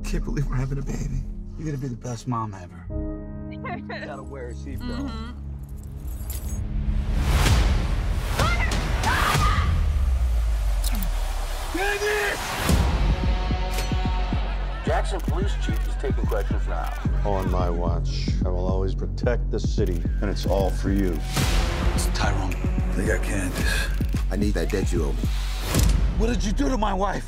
can't believe we're having a baby. You're gonna be the best mom ever. You gotta wear a seatbelt. Jackson Police Chief is taking questions now. On my watch, I will always protect the city, and it's all for you. It's Tyrone. They got Candace. I need that debt you owe me. What did you do to my wife?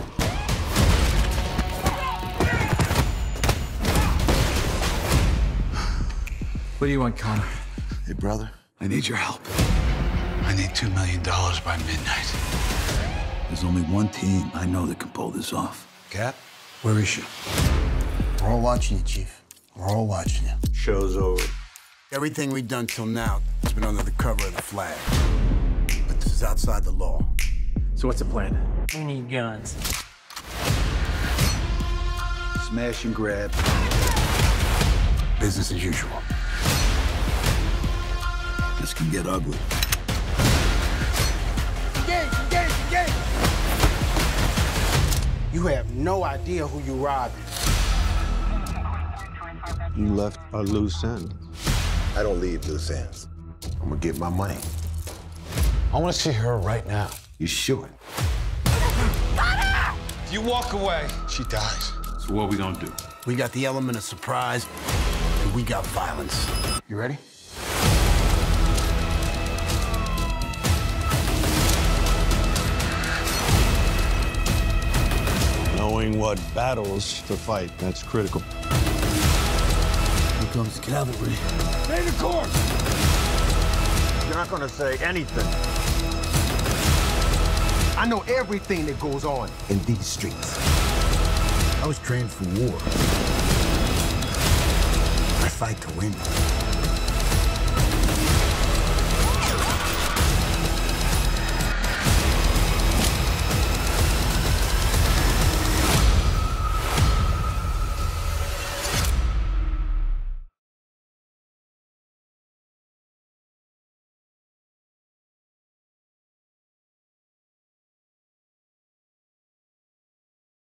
What do you want, Connor? Hey, brother. I need your help. I need $2 million by midnight. There's only one team I know that can pull this off. Cap, where is she? We're all watching you, Chief. We're all watching you. Show's over. Everything we've done till now has been under the cover of the flag. But this is outside the law. So what's the plan? We need guns. Smash and grab. Business as usual. This can get ugly. Engage! You have no idea who you robbing. You left a loose end. I don't leave loose ends. I'm gonna get my money. I want to see her right now. You sure? If you walk away, she dies. So what we gonna do? We got the element of surprise, and we got violence. You ready? Knowing what battles to fight, that's critical. Here comes the cavalry. Stay the course! You're not gonna say anything. I know everything that goes on in these streets. I was trained for war. I fight to win.